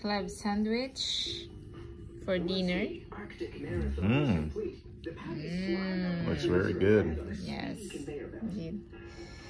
club sandwich for dinner. Looks very good. Yes, indeed.